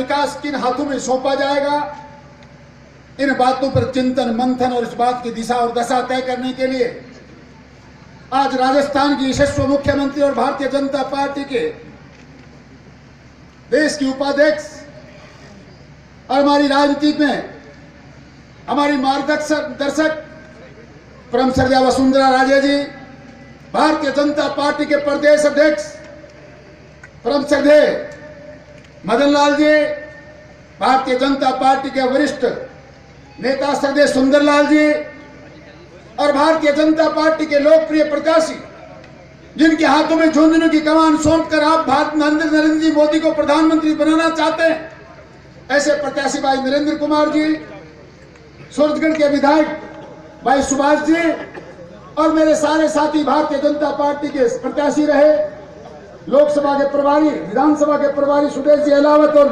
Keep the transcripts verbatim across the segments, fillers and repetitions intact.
विकास किन हाथों में सौंपा जाएगा, इन बातों पर चिंतन मंथन और इस बात की दिशा और दशा तय करने के लिए आज राजस्थान की यशस्वी मुख्यमंत्री और भारतीय जनता पार्टी के देश की उपाध्यक्ष और हमारी राजनीति में हमारी मार्गदर्शक दर्शक परम श्रद्धेय वसुंधरा राजे जी, भारतीय जनता पार्टी के प्रदेश अध्यक्ष परम श्रद्धेय मदन लाल जी, भारतीय जनता पार्टी के वरिष्ठ नेता श्रद्धेय सुंदरलाल जी और भारतीय जनता पार्टी के लोकप्रिय प्रत्याशी जिनके हाथों में झुंझुनू की कमान सौंपकर आप भारत नरेंद्र जी मोदी को प्रधानमंत्री बनाना चाहते हैं, ऐसे प्रत्याशी भाई नरेंद्र कुमार जी, सूरजगढ़ के विधायक भाई सुभाष जी और मेरे सारे साथी भारतीय जनता पार्टी के प्रत्याशी रहे लोकसभा के प्रभारी, विधानसभा के प्रभारी सुरेश जी अहलावत और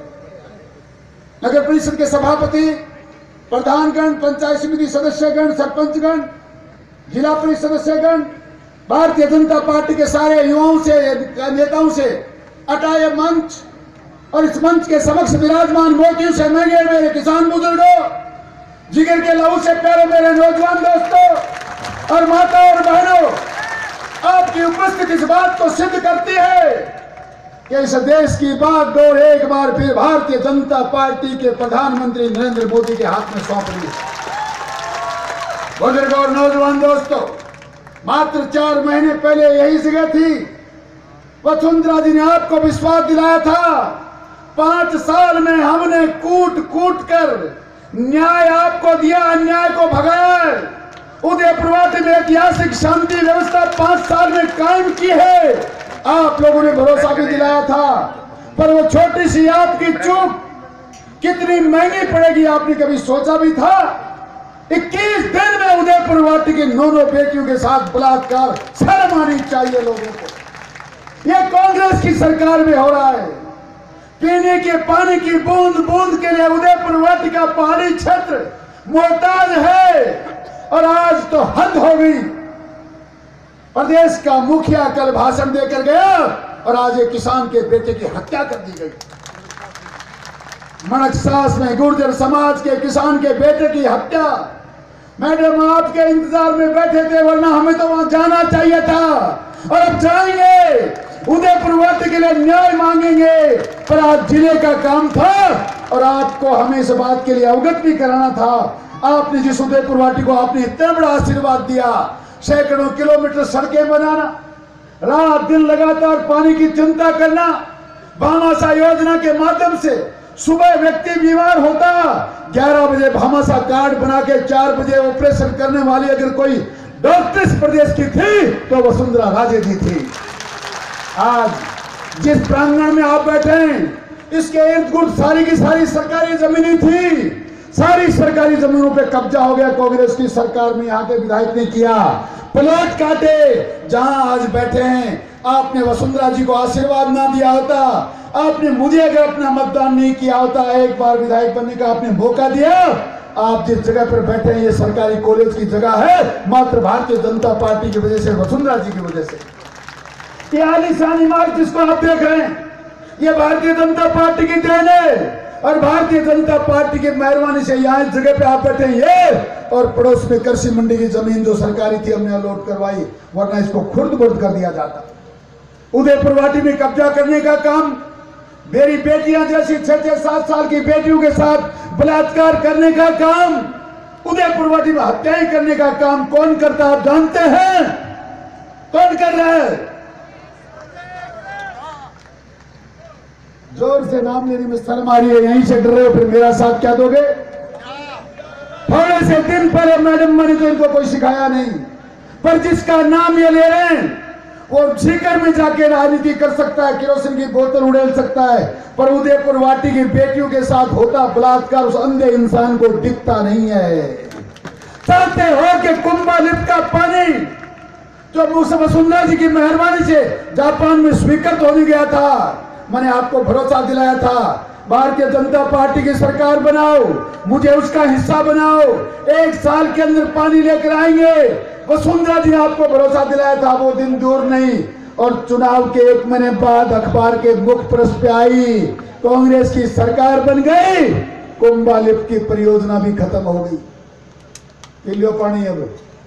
नगर परिषद के सभापति, प्रधानगण, पंचायत समिति सदस्यगण, सरपंचगण, जिला परिषद सदस्यगण, भारतीय जनता पार्टी के सारे युवाओं से, नेताओं से अटा यह मंच और इस मंच के समक्ष विराजमान मोतियों से महंगे मेरे किसान बुजुर्गों, जिगर के लहू से प्यारे मेरे नौजवान दोस्तों और माता और बहनों, आपकी उपस्थिति इस बात को सिद्ध करती है कि इस देश की बागडोर एक बार फिर भारतीय जनता पार्टी के प्रधानमंत्री नरेंद्र मोदी के हाथ में सौंप दी। बुजुर्ग और नौजवान दोस्तों, मात्र चार महीने पहले यही जगह थी, वसुंधरा जी ने आपको विश्वास दिलाया था। पांच साल में हमने कूट कूट कर न्याय आपको दिया, अन्याय को भगाया। उदयपुरवाटी में ऐतिहासिक शांति व्यवस्था पांच साल में कायम की है, आप लोगों ने भरोसा भी दिलाया था। पर वो छोटी सी आपकी चूक कितनी महंगी पड़ेगी आपने कभी सोचा भी था? इक्कीस दिन में उदयपुरवाटी की नौ नौ बेटियों के साथ बलात्कार, शर्म आनी चाहिए लोगों को। यह कांग्रेस की सरकार में हो रहा है। पीने के पानी की बूंद बूंद के लिए उदयपुरवाटी का पहाड़ी क्षेत्र मोहताज है और आज तो हद हो गई। प्रदेश का मुखिया कल भाषण देकर गया और आज एक किसान के बेटे की हत्या कर दी गई। मणकसास में गुर्जर समाज के किसान के बेटे की हत्या। मैडम आपके इंतजार में बैठे थे, वरना हमें तो वहां जाना चाहिए था और अब जाएंगे, उदयपुरवाटी के लिए न्याय मांगेंगे। पर आज जिले का काम था और आपको हमें इस बात के लिए अवगत भी कराना था। आपने जिस उदयपुरवाटी को आपने इतना बड़ा आशीर्वाद दिया, सैकड़ों किलोमीटर सड़कें बनाना, रात दिन लगातार पानी की चिंता करना, भामाशाह योजना के माध्यम से सुबह व्यक्ति बीमार होता, ग्यारह बजे भामाशाह कार्ड बना के चार बजे ऑपरेशन करने वाली अगर कोई डॉक्टर इस प्रदेश की थी तो वसुंधरा राजे जी थी। आज जिस प्रांगण में आप बैठे हैं, इसके इर्द गिर्द सारी की सारी सरकारी जमीनें थी, सारी सरकारी जमीनों पे कब्जा हो गया। कांग्रेस की सरकार में यहाँ के विधायक ने किया, प्लॉट काटे। जहां आज बैठे हैं, आपने वसुंधरा जी को आशीर्वाद ना दिया होता, आपने मुझे अगर अपना मतदान नहीं किया होता, एक बार विधायक बनने का आपने मौका दिया, आप जिस जगह पर बैठे हैं ये सरकारी कॉलेज की जगह है, मात्र भारतीय जनता पार्टी की वजह से, वसुंधरा जी की वजह से। ये आलीशान इमारत जिसको आप देख रहे हैं, ये भारतीय जनता पार्टी की देन है और भारतीय जनता पार्टी की मेहरबानी से यहाँ इस जगह पे आप बैठे हैं। ये और पड़ोस में कृषि मंडी की जमीन जो सरकारी थी हमने अलॉट करवाई, वरना इसको खुर्द बुर्द कर दिया जाता। उदयपुरवाटी में कब्जा करने का काम, मेरी बेटियां जैसी छह छह सात साल की बेटियों के साथ बलात्कार करने का काम, उदयपुरवाटी में हत्याएं करने का काम कौन करता आप जानते हैं? कौन कर रहा है? जोर से नाम लेने में शर्म आ रही है, यहीं से डर रहे हो, फिर मेरा साथ क्या दोगे? थोड़े से दिन पहले मैडम मैंने तो इनको कोई सिखाया नहीं, पर जिसका नाम ये ले रहे हैं वो सीकर में जाके राजनीति कर सकता है, केरोसिन की बोतल उड़ेल सकता है, पर उदयपुरवाटी की बेटियों के साथ होता बलात्कार उस अंधे इंसान को दिखता नहीं है। चाहते हो कि कुंभा लिप्त का पानी जो वसुंधरा जी की मेहरबानी से जापान में स्वीकृत होने गया था, मैंने आपको भरोसा दिलाया था, भारतीय जनता पार्टी की सरकार बनाओ, मुझे उसका हिस्सा बनाओ, एक साल के अंदर पानी लेकर आएंगे। वसुंधरा जी ने आपको भरोसा दिलाया था, वो दिन दूर नहीं। और चुनाव के एक महीने बाद अखबार के मुख्य पृष्ठ पे आई कांग्रेस की सरकार बन गई, कुंभा लिफ्ट की परियोजना भी खत्म हो गई। पी लो पानी अब।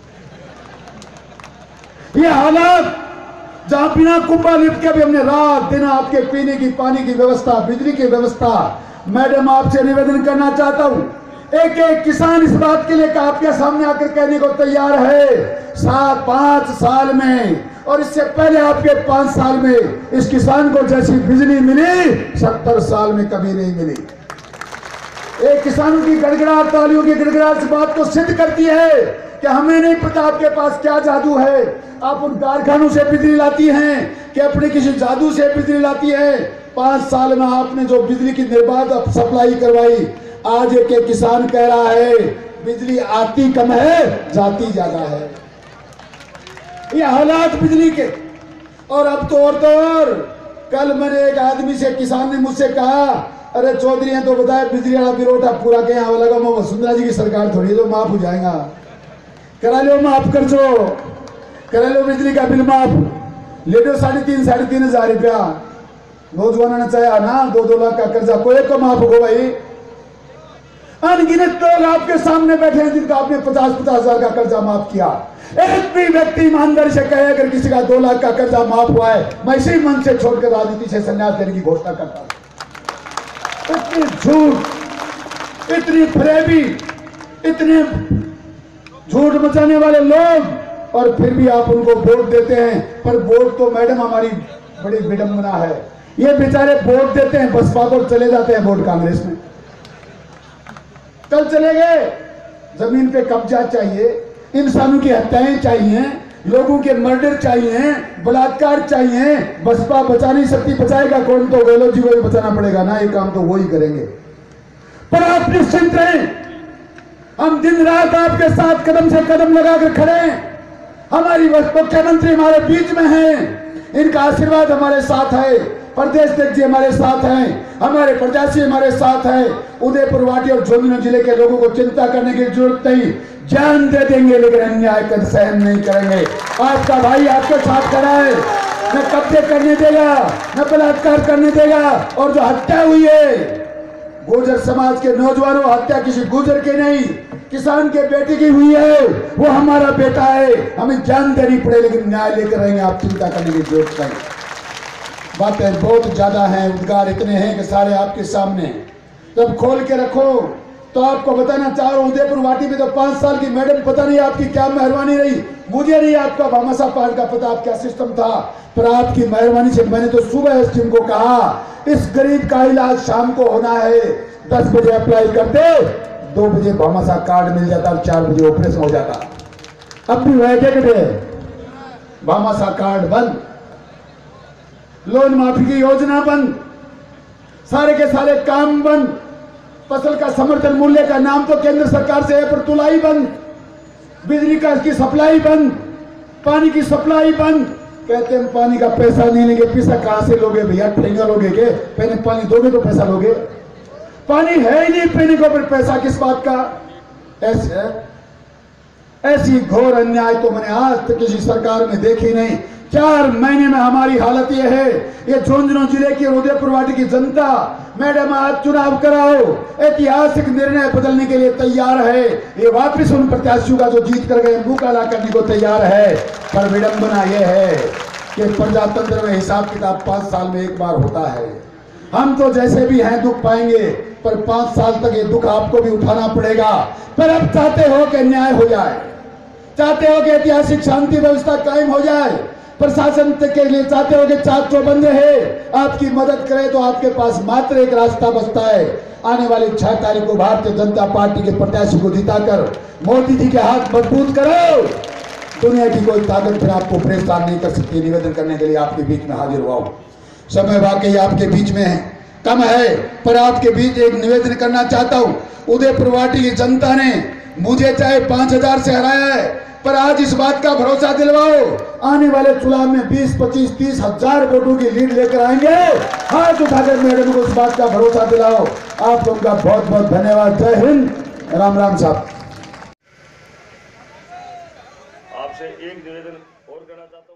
ये हालात जहां बिना कुंभा लिफ्ट के भी हमने रात दिन आपके पीने की पानी की व्यवस्था, बिजली की व्यवस्था। मैडम आपसे निवेदन करना चाहता हूं, एक एक किसान इस बात के लिए आपके सामने आकर कहने को तैयार है, सात पांच साल में और इससे पहले आपके पांच साल में इस किसान को जैसी बिजली मिली सत्तर साल में कभी नहीं मिली। एक किसानों की गड़गड़ाहट, तालियों की गड़गड़ाहट इस बात को सिद्ध करती है कि हमें नहीं पता आपके पास क्या जादू है। आप उन कारखानों से बिजली लाती हैं कि अपने किसी जादू से बिजली लाती है। पांच साल में आपने जो बिजली की निर्बाध सप्लाई करवाई, आज एक एक किसान कह रहा है बिजली आती कम है, जाती ज्यादा है। ये हालात बिजली के। और अब तो और तो और कल मैंने एक आदमी से, किसान ने मुझसे कहा, अरे चौधरी हैं तो बताए बिजली वाला बिरोटा पूरा के यहाँ लगा, मैं वसुंधरा जी की सरकार थोड़ी तो माफ हो जाएगा। करा लो माफ कर जो, करा लो बिजली का बिल माफ, ले लो साढ़े तीन साढ़े तीन हजार रुपया। नौजवानों ने चाहे ना दो दो लाख का कर्जा, कोई को माफ होगा भाई। अनगिनत लोग आपके सामने बैठे हैं जिनका आपने पचास पचास हजार का कर्जा माफ किया। एक भी व्यक्ति ईमानदारी से कहे अगर किसी का दो लाख का कर्जा माफ हुआ है, मैं इसी मन से छोड़कर राजनीति से संन्यास लेने की घोषणा करता हूं। इतनी झूठ, इतनी फरेबी, इतने झूठ मचाने वाले लोग, और फिर भी आप उनको वोट देते हैं। पर वोट तो मैडम हमारी बड़ी विडंबना है, ये बेचारे वोट देते हैं बसपा को, चले जाते हैं वोट कांग्रेस में। कल चले गए, जमीन पे कब्जा चाहिए, इंसानों की हत्याएं चाहिए, लोगों के मर्डर चाहिए, बलात्कार चाहिए। बसपा बचा नहीं सकती, बचाएगा कौन? तो गहलोत जी को भी बचाना पड़ेगा ना, ये काम तो वो ही करेंगे। पर आप निश्चिंत रहें, हम दिन रात आपके साथ कदम से कदम लगाकर खड़े हैं। हमारी मुख्यमंत्री हमारे बीच में हैं, इनका आशीर्वाद हमारे साथ है, प्रदेश अध्यक्ष जी हमारे साथ हैं, हमारे प्रत्याशी हमारे साथ हैं। उदयपुर वाटी और झुंझुनू जिले के लोगों को चिंता करने की जरूरत नहीं, जान दे देंगे लेकिन अन्याय कर सहन नहीं करेंगे। आपका भाई आपके साथ खड़ा है, न कब्जे करने देगा, न बलात्कार करने देगा। और जो हत्या हुई है गुर्जर समाज के नौजवानों, हत्या किसी गुर्जर के नहीं, किसान के बेटे की हुई है, वो हमारा बेटा है, हमें जान देनी पड़े लेकिन न्याय लेकर रहेंगे। आप चिंता करने की जरूरत नहीं। बातें बहुत ज्यादा हैं, उद्गार इतने हैं कि सारे आपके सामने। जब खोल के रखो तो आपको बताना चाह रहा हूं, उदयपुर वाटी में तो पांच साल की मैडम, पता नहीं आपकी क्या मेहरबानी रही, मुझे नहीं आपका भामाशाह पान का पता आप क्या सिस्टम था, पर आपकी मेहरबानी से मैंने तो सुबह इस टीम को कहा इस गरीब का इलाज शाम को होना है, दस बजे अप्लाई करते, दो बजे भामाशाह कार्ड मिल जाता, चार बजे ऑपरेशन हो जाता। अब भी वह टिकट है, भामाशाह कार्ड बंद, लोन माफी की योजना बंद, सारे के सारे काम बंद, फसल का समर्थन मूल्य का नाम तो केंद्र सरकार से है पर तुलाई बंद, बिजली का की सप्लाई बंद, पानी की सप्लाई बंद। कहते हैं पानी का पैसा नहीं लेंगे, पैसा कहां से लोगे भैया? ठेंगा लोगे के? पहले पानी दोगे तो पैसा लोगे, पानी है ही नहीं पीने को, फिर पैसा किस बात का? ऐसे ऐसी घोर अन्याय तो मैंने आज तक किसी सरकार में देखी नहीं। चार महीने में हमारी हालत यह है, ये झुंझुनू जिले की उदयपुर वाटी की जनता, मैडम आज चुनाव कराओ, ऐतिहासिक निर्णय बदलने के लिए तैयार है। ये वापिस उन प्रत्याशियों का जो जीत कर गए मुंह काला करने को तैयार है। पर विडंबना यह है कि प्रजातंत्र में हिसाब किताब पांच साल में एक बार होता है। हम तो जैसे भी हैं दुख पाएंगे, पर पांच साल तक ये दुख आपको भी उठाना पड़ेगा। पर अब चाहते हो कि न्याय हो जाए, चाहते हो कि ऐतिहासिक शांति व्यवस्था कायम हो जाए, प्रशासन के लिए चाहते हो कि चाक चौबंद है, आपकी मदद करे तो आपके पास मात्र एक रास्ता बचता है। आने वाली छह तारीख को भारतीय जनता पार्टी के प्रत्याशी को जिताकर मोदी जी के हाथ मजबूत करो। दुनिया की कोई ताकत फिर आपको परेशान नहीं कर सकती। निवेदन करने के लिए आपके बीच में हाजिर हुआ हूं। समय वाकई आपके बीच में है, कम है, पर आपके बीच एक निवेदन करना चाहता हूं। उदयपुर वाटी की जनता ने मुझे चाहे पांच हजार से हराया है, पर आज इस बात का भरोसा दिलवाओ, आने वाले चुनाव में बीस पच्चीस तीस हजार वोटों की लीड लेकर आएंगे। हाथ उठाकर मैडम को इस बात का भरोसा दिलाओ। आप लोगों का बहुत बहुत धन्यवाद। जय हिंद, राम राम साहब। आपसे एक निवेदन और करना चाहता हूँ।